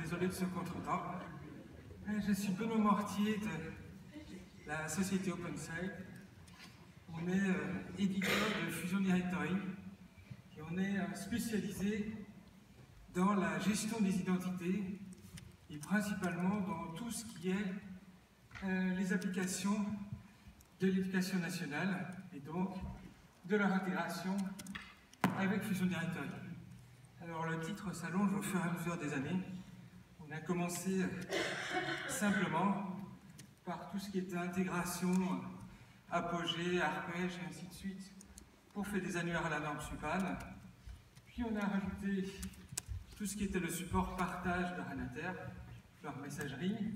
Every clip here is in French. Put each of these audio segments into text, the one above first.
désolé de ce contretemps. Je suis Benoît Mortier de la société OpenSite. On est éditeur de Fusion Directory et on est spécialisé dans la gestion des identités et principalement dans tout ce qui est les applications de l'éducation nationale et donc de leur intégration avec Fusion Directory. Alors le titre s'allonge au fur et à mesure des années. On a commencé simplement par tout ce qui était intégration, apogée, arpège et ainsi de suite pour faire des annuaires à la norme SUPAN. Puis on a rajouté tout ce qui était le support partage de Ranater, leur messagerie.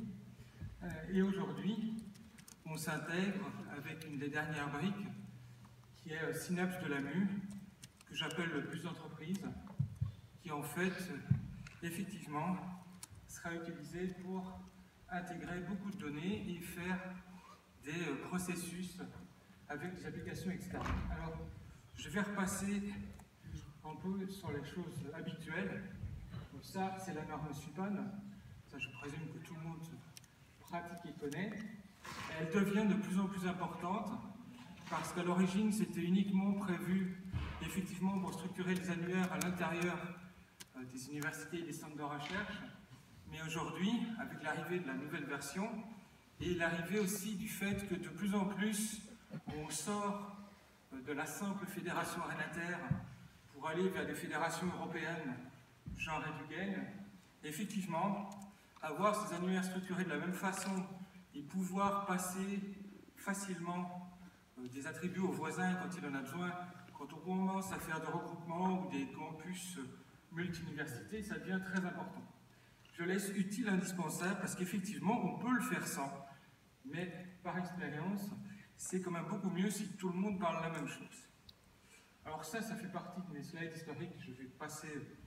Et aujourd'hui, on s'intègre avec une des dernières briques qui est Synapse de l'AMU, que j'appelle le bus d'entreprise, qui en fait, effectivement, sera utilisé pour intégrer beaucoup de données et faire des processus avec des applications externes. Alors, je vais repasser un peu sur les choses habituelles. Donc ça, c'est la norme SUPAN. Ça, je présume que tout le monde pratique et connaît. Elle devient de plus en plus importante parce qu'à l'origine, c'était uniquement prévu effectivement pour structurer les annuaires à l'intérieur des universités et des centres de recherche. Mais aujourd'hui, avec l'arrivée de la nouvelle version et l'arrivée aussi du fait que de plus en plus on sort de la simple fédération Ranater pour aller vers des fédérations européennes, genre Edugen, effectivement, avoir ces annuaires structurés de la même façon et pouvoir passer facilement des attributs aux voisins quand il en a besoin, quand on commence à faire des regroupements ou des campus multi-universités, ça devient très important. Je laisse utile indispensable parce qu'effectivement, on peut le faire sans, mais par expérience, c'est quand même beaucoup mieux si tout le monde parle la même chose. Alors ça fait partie de mes slides historiques, je vais passer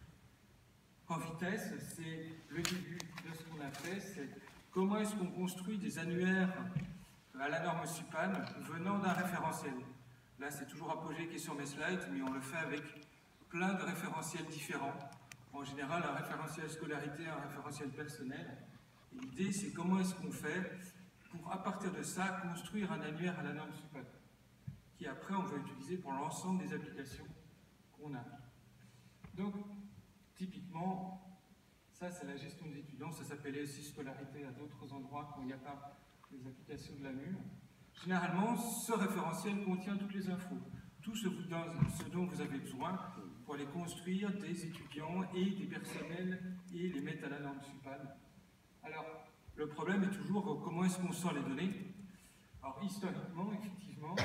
en vitesse. C'est le début de ce qu'on a fait, c'est comment est-ce qu'on construit des annuaires à la norme SUPAN venant d'un référentiel. Là, c'est toujours Apogée qui est sur mes slides, mais on le fait avec plein de référentiels différents. En général, un référentiel scolarité, un référentiel personnel. L'idée, c'est comment est-ce qu'on fait pour, à partir de ça, construire un annuaire à la norme SUPAN, qui après, on va utiliser pour l'ensemble des applications qu'on a. Donc, typiquement, ça, c'est la gestion des étudiants. Ça s'appelait aussi scolarité à d'autres endroits quand il n'y a pas les applications de l'AMU. Généralement, ce référentiel contient toutes les infos, tout ce dont vous avez besoin pour aller construire des étudiants et des personnels et les mettre à la norme SUPAN. Alors, le problème est toujours comment est-ce qu'on sort les données. Alors, historiquement, effectivement,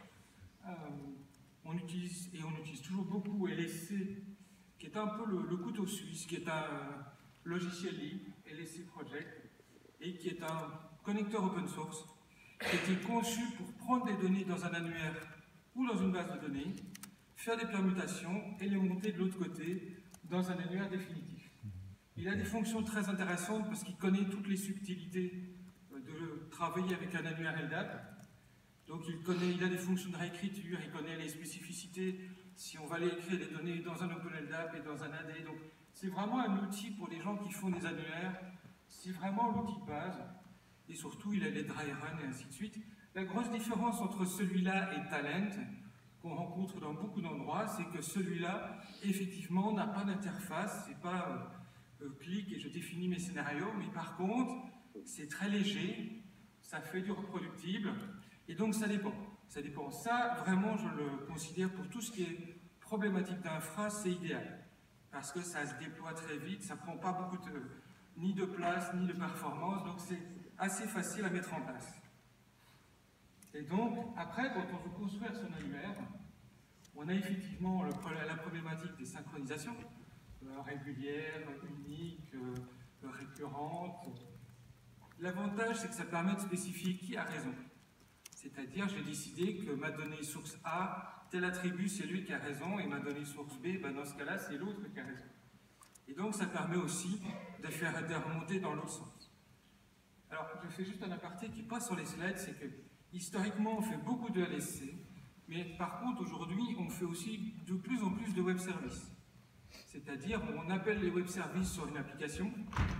on utilise toujours beaucoup LSC, qui est un peu le couteau suisse, qui est un logiciel libre, LSC Project, et qui est un connecteur open source, qui a été conçu pour prendre des données dans un annuaire ou dans une base de données, faire des permutations et les monter de l'autre côté dans un annuaire définitif. Il a des fonctions très intéressantes parce qu'il connaît toutes les subtilités de travailler avec un annuaire LDAP. Donc il a des fonctions de réécriture, il connaît les spécificités si on va aller écrire des données dans un OpenLDAP et dans un AD. Donc c'est vraiment un outil pour les gens qui font des annuaires. C'est vraiment l'outil de base. Et surtout, il a les dry runs et ainsi de suite. La grosse différence entre celui-là et Talent, qu'on rencontre dans beaucoup d'endroits, c'est que celui-là, effectivement, n'a pas d'interface. C'est pas clic et je définis mes scénarios, mais par contre, c'est très léger, ça fait du reproductible, et donc ça dépend. Ça dépend. Ça, vraiment, je le considère pour tout ce qui est problématique d'infra, c'est idéal. Parce que ça se déploie très vite, ça prend pas beaucoup ni de place, ni de performance, donc c'est assez facile à mettre en place. Et donc, après, quand on veut construire son annuaire, on a effectivement la problématique des synchronisations, régulières, uniques, récurrentes. L'avantage, c'est que ça permet de spécifier qui a raison. C'est-à-dire, j'ai décidé que ma donnée source A, tel attribut, c'est lui qui a raison, et ma donnée source B, ben dans ce cas-là, c'est l'autre qui a raison. Et donc, ça permet aussi de faire des remontées dans l'autre sens. Alors, je fais juste un aparté qui passe sur les slides, c'est que historiquement, on fait beaucoup de LSC, mais par contre, aujourd'hui, on fait aussi de plus en plus de web services. C'est-à-dire, on appelle les web services sur une application,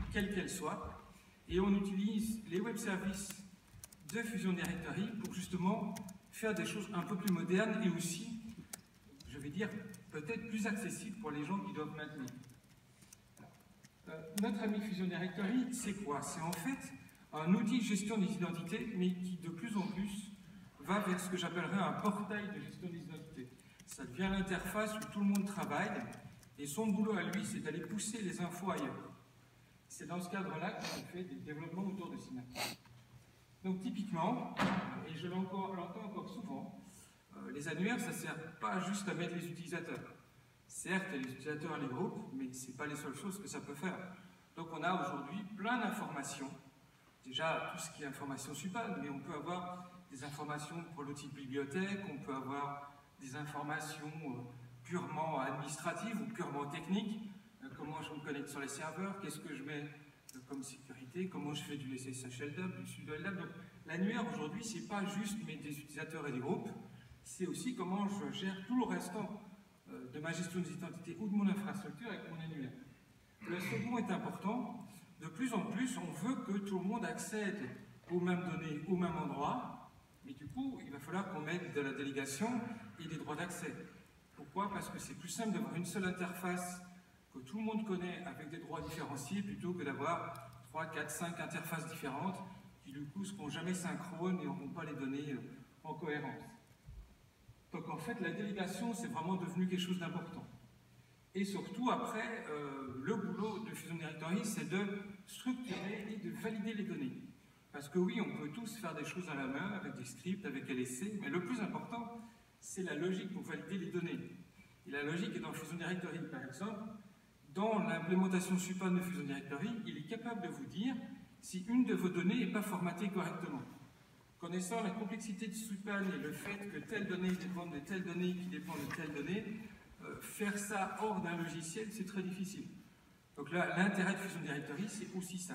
quelle qu'elle soit, et on utilise les web services de Fusion Directory pour justement faire des choses un peu plus modernes et aussi, je vais dire, peut-être plus accessibles pour les gens qui doivent maintenir. Notre ami Fusion Directory, c'est quoi? C'est en fait un outil de gestion des identités, mais qui de plus en plus va vers ce que j'appellerais un portail de gestion des identités. Ça devient l'interface où tout le monde travaille, et son boulot à lui, c'est d'aller pousser les infos ailleurs. C'est dans ce cadre-là qu'on fait des développements autour de Synapse. Donc typiquement, et je l'entends encore souvent, les annuaires, ça ne sert pas juste à mettre les utilisateurs. Certes, il y a les utilisateurs et les groupes, mais ce n'est pas les seules choses que ça peut faire. Donc on a aujourd'hui plein d'informations. Déjà, tout ce qui est information SUPAD, mais on peut avoir des informations pour le type bibliothèque, on peut avoir des informations purement administratives ou purement techniques. Comment je me connecte sur les serveurs, qu'est-ce que je mets comme sécurité, comment je fais du SSH LDAP, du sudo LDAP. Donc l'annuaire aujourd'hui, c'est pas juste mettre des utilisateurs et des groupes, c'est aussi comment je gère tout le restant de ma gestion des identités ou de mon infrastructure avec mon annuaire. Le second est important. De plus en plus, on veut que tout le monde accède aux mêmes données au même endroit, mais du coup, il va falloir qu'on mette de la délégation et des droits d'accès. Pourquoi? Parce que c'est plus simple d'avoir une seule interface que tout le monde connaît avec des droits différenciés plutôt que d'avoir 3, 4, 5 interfaces différentes qui du coup ne seront jamais synchrones et n'auront pas les données en cohérence. Donc en fait, la délégation, c'est vraiment devenu quelque chose d'important. Et surtout, après, le boulot de Fusion Directory, c'est de structurer et de valider les données. Parce que oui, on peut tous faire des choses à la main, avec des scripts, avec LSC, mais le plus important, c'est la logique pour valider les données. Et la logique est dans Fusion Directory, par exemple. Dans l'implémentation SUPAD de Fusion Directory, il est capable de vous dire si une de vos données n'est pas formatée correctement. Connaissant la complexité de SUPAD et le fait que telle donnée dépend de telle donnée qui dépend de telle donnée, faire ça hors d'un logiciel, c'est très difficile. Donc là, l'intérêt de Fusion Directory, c'est aussi ça.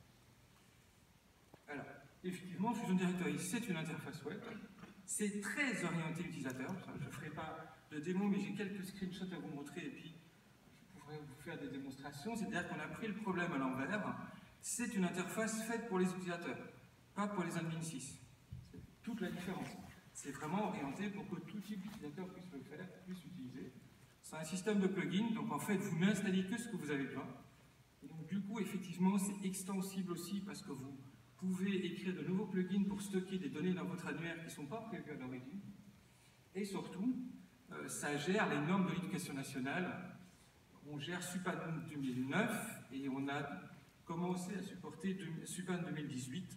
Alors, effectivement, Fusion Directory, c'est une interface web. C'est très orienté utilisateur. Je ne ferai pas de démo, mais j'ai quelques screenshots à vous montrer et puis je pourrais vous faire des démonstrations. C'est-à-dire qu'on a pris le problème à l'envers. C'est une interface faite pour les utilisateurs, pas pour les admin 6. C'est toute la différence. C'est vraiment orienté pour que tout type d'utilisateur puisse le faire, puisse l'utiliser. C'est un système de plugins, donc en fait, vous n'installez que ce que vous avez besoin. Et donc du coup, effectivement, c'est extensible aussi parce que vous pouvez écrire de nouveaux plugins pour stocker des données dans votre annuaire qui ne sont pas prévues à l'origine. Et surtout, ça gère les normes de l'éducation nationale. On gère SUPAD 2009 et on a commencé à supporter SUPAD 2018.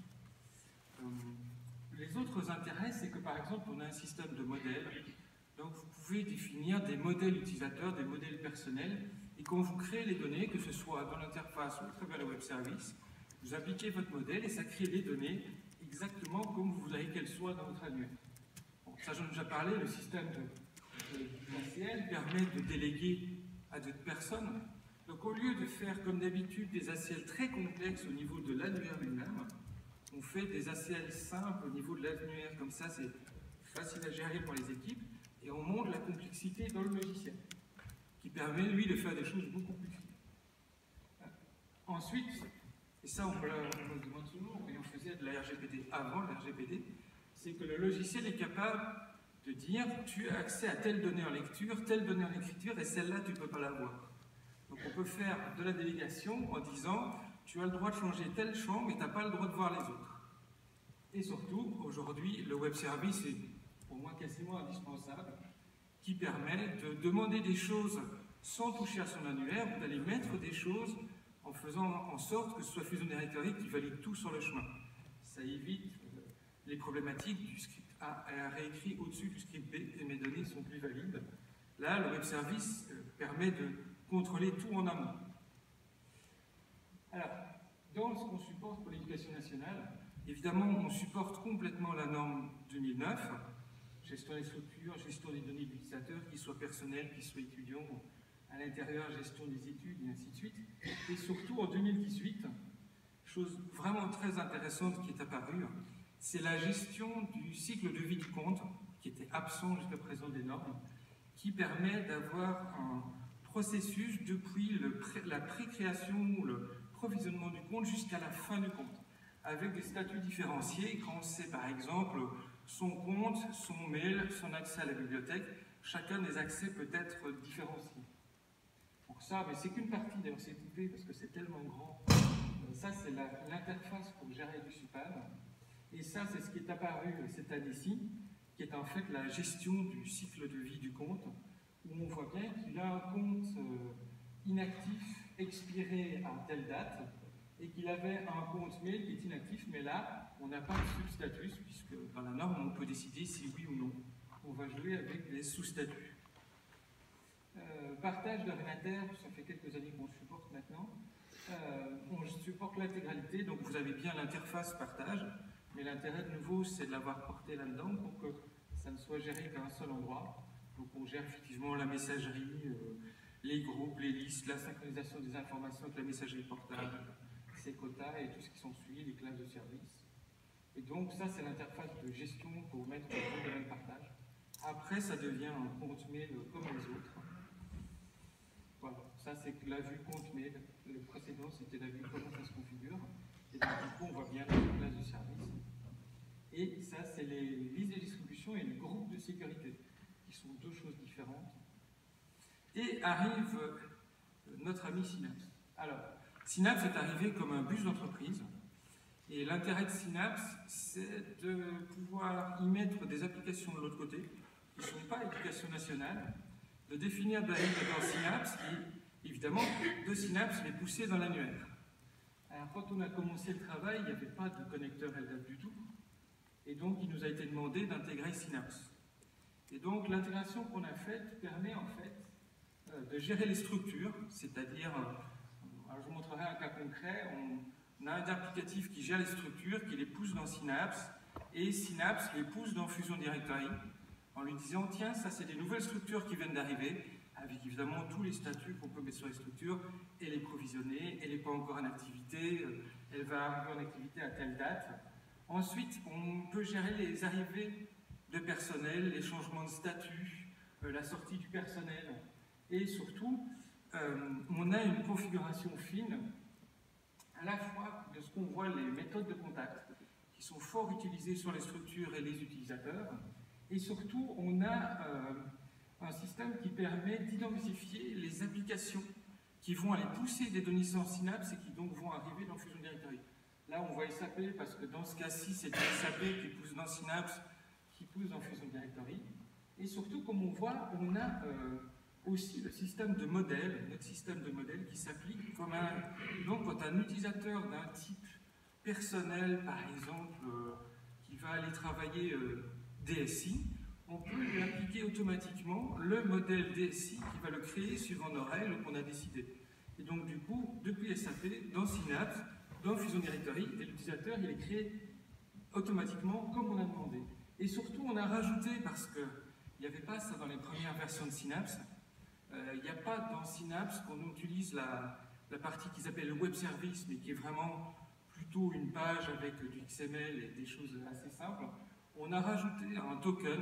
Les autres intérêts, c'est que par exemple, on a un système de modèles. Donc vous pouvez définir des modèles utilisateurs, des modèles personnels, et quand vous créez les données, que ce soit dans l'interface ou à travers le web service, vous appliquez votre modèle et ça crée les données exactement comme vous voudriez qu'elles soient dans votre annuaire. Bon, ça j'en ai déjà parlé, le système d'ACL permet de déléguer à d'autres personnes. Donc au lieu de faire comme d'habitude des ACL très complexes au niveau de l'annuaire lui-même, on fait des ACL simples au niveau de l'annuaire, comme ça c'est facile à gérer pour les équipes. Et on montre la complexité dans le logiciel, qui permet, lui, de faire des choses beaucoup plus fines. Ensuite, et ça on me le demande souvent, et on faisait de la RGPD avant la RGPD, c'est que le logiciel est capable de dire tu as accès à telle donnée en lecture, telle donnée en écriture, et celle-là tu ne peux pas l'avoir. Donc on peut faire de la délégation en disant tu as le droit de changer tel champ, mais tu n'as pas le droit de voir les autres. Et surtout, aujourd'hui, le web service est pour moi quasiment indispensable, qui permet de demander des choses sans toucher à son annuaire ou d'aller mettre des choses en faisant en sorte que ce soit Fusion Directory qui valide tout sur le chemin. Ça évite les problématiques du script A réécrit au-dessus du script B et mes données sont plus valides. Là, le web service permet de contrôler tout en amont. Alors, dans ce qu'on supporte pour l'éducation nationale, évidemment, on supporte complètement la norme 2009, gestion des structures, gestion des données de l'utilisateur, qu'ils soient personnels, qu'ils soient étudiants, à l'intérieur, gestion des études, et ainsi de suite. Et surtout, en 2018, chose vraiment très intéressante qui est apparue, c'est la gestion du cycle de vie du compte, qui était absent jusqu'à présent des normes, qui permet d'avoir un processus depuis la pré-création, provisionnement du compte jusqu'à la fin du compte, avec des statuts différenciés quand c'est par exemple son compte, son mail, son accès à la bibliothèque. Chacun des accès peut être différencié. Pour ça, mais c'est qu'une partie, d'ailleurs c'est coupé parce que c'est tellement grand. Ça c'est l'interface pour gérer du SUPAM. Et ça c'est ce qui est apparu cette année-ci, qui est en fait la gestion du cycle de vie du compte, où on voit bien qu'il a un compte inactif expiré à telle date, et qu'il avait un compte mail qui est inactif, mais là, on n'a pas de substatus, puisque dans la norme, on peut décider si oui ou non. On va jouer avec des sous-statuts. Partage d'ordinateur, ça fait quelques années qu'on le supporte maintenant. On supporte l'intégralité, donc vous avez bien l'interface partage, mais l'intérêt de nouveau, c'est de l'avoir porté là-dedans pour que ça ne soit géré qu'à un seul endroit. Donc on gère effectivement la messagerie, les groupes, les listes, la synchronisation des informations avec la messagerie portable, ses quotas et tout ce qui s'ensuit, les classes de service. Et donc ça, c'est l'interface de gestion pour mettre en place le partage. Après, ça devient un compte mail comme les autres. Voilà, ça c'est la vue compte mail. Le précédent, c'était la vue comment ça se configure. Et donc, du coup, on voit bien les classes de service. Et ça, c'est les listes de distribution et le groupe de sécurité, qui sont deux choses différentes. Et arrive notre ami Synapse. Alors, Synapse est arrivé comme un bus d'entreprise. Et l'intérêt de Synapse, c'est de pouvoir y mettre des applications de l'autre côté, qui ne sont pas éducation nationale, de définir des règles dans Synapse et, évidemment, de Synapse les pousser dans l'annuaire. Alors, quand on a commencé le travail, il n'y avait pas de connecteur LDAP du tout. Et donc, il nous a été demandé d'intégrer Synapse. Et donc, l'intégration qu'on a faite permet, en fait, de gérer les structures, c'est-à-dire, je vous montrerai un cas concret, on a un applicatif qui gère les structures, qui les pousse dans Synapse, et Synapse les pousse dans Fusion Directory, en lui disant, tiens, ça c'est des nouvelles structures qui viennent d'arriver, avec évidemment tous les statuts qu'on peut mettre sur les structures, et les provisionner, elle n'est pas encore en activité, elle va arriver en activité à telle date. Ensuite, on peut gérer les arrivées de personnel, les changements de statut, la sortie du personnel, et surtout, on a une configuration fine, à la fois de ce qu'on voit les méthodes de contact, qui sont fort utilisées sur les structures et les utilisateurs, et surtout, on a un système qui permet d'identifier les applications qui vont aller pousser des données sans Synapse et qui donc vont arriver dans Fusion Directory. Là, on voit SAP parce que dans ce cas-ci, c'est SAP qui pousse dans Synapse, qui pousse dans Fusion Directory. Et surtout, comme on voit, on a aussi le système de modèle, notre système de modèle qui s'applique comme un... Donc, quand un utilisateur d'un type personnel, par exemple, qui va aller travailler DSI, on peut lui appliquer automatiquement le modèle DSI qui va le créer suivant nos règles qu'on a décidées. Et donc, du coup, depuis SAP, dans Synapse, dans Fusion Directory, et l'utilisateur, il est créé automatiquement comme on a demandé. Et surtout, on a rajouté, parce qu'il n'y avait pas ça dans les premières versions de Synapse, il n'y a pas dans Synapse qu'on utilise la partie qu'ils appellent le web service, mais qui est vraiment plutôt une page avec du XML et des choses assez simples. On a rajouté un token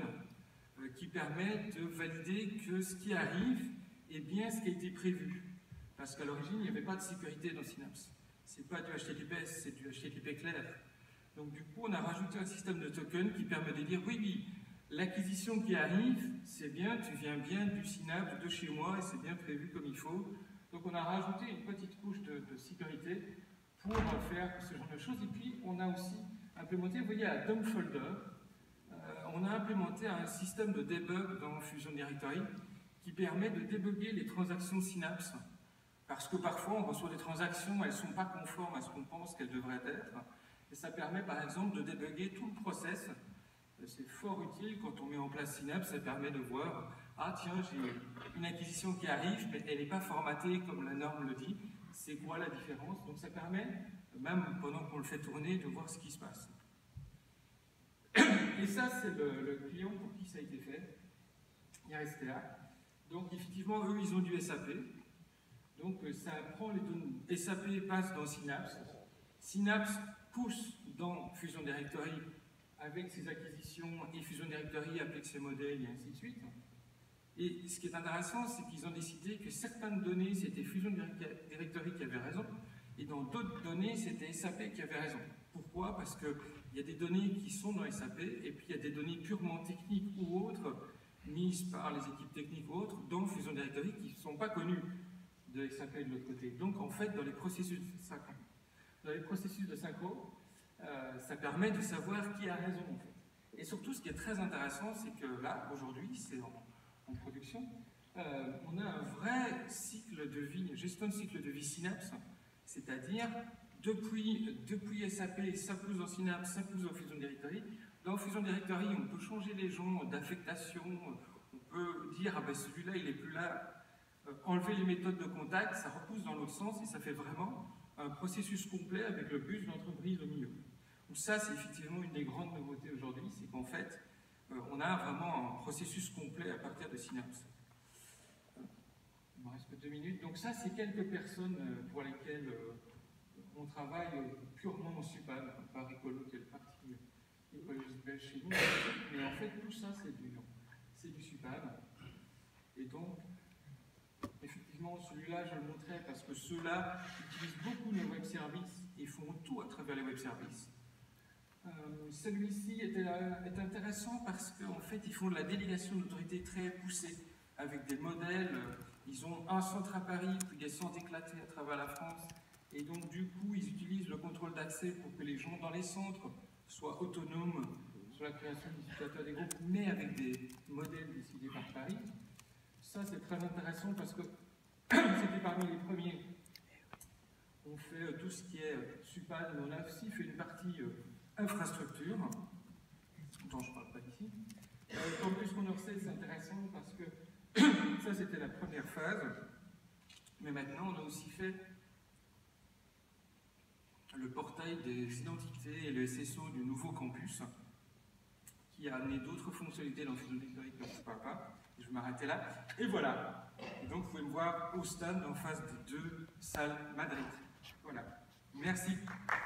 qui permet de valider que ce qui arrive est bien ce qui a été prévu. Parce qu'à l'origine, il n'y avait pas de sécurité dans Synapse. C'est pas du HTTPS, c'est du HTTP clair. Donc du coup, on a rajouté un système de token qui permet de dire oui, oui, l'acquisition qui arrive, c'est bien, tu viens bien du Synapse, de chez moi, et c'est bien prévu comme il faut. Donc on a rajouté une petite couche de sécurité pour faire ce genre de choses. Et puis, on a aussi implémenté, vous voyez, à dump folder, on a implémenté un système de debug dans Fusion Directory qui permet de débugger les transactions Synapse. Parce que parfois, on reçoit des transactions, elles ne sont pas conformes à ce qu'on pense qu'elles devraient être. Et ça permet, par exemple, de débugger tout le process. C'est fort utile quand on met en place Synapse, ça permet de voir « Ah tiens, j'ai une acquisition qui arrive, mais elle n'est pas formatée comme la norme le dit. C'est quoi la différence ?» Donc ça permet, même pendant qu'on le fait tourner, de voir ce qui se passe. Et ça, c'est le client pour qui ça a été fait, IRSTA. Donc effectivement, eux, ils ont du SAP. Donc ça prend les données. SAP passe dans Synapse. Synapse pousse dans Fusion Directory avec ses acquisitions et Fusion Directory applique ses modèles et ainsi de suite. Et ce qui est intéressant, c'est qu'ils ont décidé que certaines données, c'était Fusion Directory qui avait raison, Et dans d'autres données, c'était SAP qui avait raison. Pourquoi? Parce qu'il y a des données qui sont dans SAP, et puis il y a des données purement techniques ou autres, mises par les équipes techniques ou autres, dans Fusion Directory, qui ne sont pas connues de SAP de l'autre côté. Donc en fait, dans les processus de synchro, ça permet de savoir qui a raison en fait. Et surtout, ce qui est très intéressant, c'est que là, aujourd'hui, c'est en production, on a un vrai cycle de vie, une gestion de cycle de vie Synapse, c'est-à-dire depuis SAP, ça pousse dans Synapse, ça pousse dans Fusion Directory. Dans Fusion Directory, on peut changer les gens d'affectation, on peut dire, ah ben celui-là, il n'est plus là, enlever les méthodes de contact, ça repousse dans l'autre sens et ça fait vraiment un processus complet avec le bus d'entreprise au milieu. Donc ça, c'est effectivement une des grandes nouveautés aujourd'hui, c'est qu'en fait, on a vraiment un processus complet à partir de Synapse. Il me reste que 2 minutes. Donc ça, c'est quelques personnes pour lesquelles on travaille purement en SUPAN, par Écolo, qui est le parti écologiste belge chez nous. Mais en fait, tout ça, c'est du SUPAN. Et donc, effectivement, celui-là, je le montrais parce que ceux-là utilisent beaucoup nos web services et font tout à travers les web services. Celui-ci est intéressant parce qu'en fait, ils font de la délégation d'autorité très poussée avec des modèles. Ils ont un centre à Paris, puis des centres éclatés à travers la France. Et donc, du coup, ils utilisent le contrôle d'accès pour que les gens dans les centres soient autonomes sur la création d'identificateurs des groupes, mais avec des modèles décidés par Paris. Ça, c'est très intéressant parce que c'était parmi les premiers. On fait tout ce qui est SUPAN, mais on a aussi fait une partie infrastructure, dont je ne parle pas ici. En plus, qu'on en sait, c'est intéressant parce que ça, c'était la première phase. Mais maintenant, on a aussi fait le portail des identités et le SSO du nouveau campus, qui a amené d'autres fonctionnalités dans Fusion Directory dont je ne parle pas. Je vais m'arrêter là. Et voilà. Et donc, vous pouvez me voir au stand en face des 2 salles Madrid. Voilà. Merci.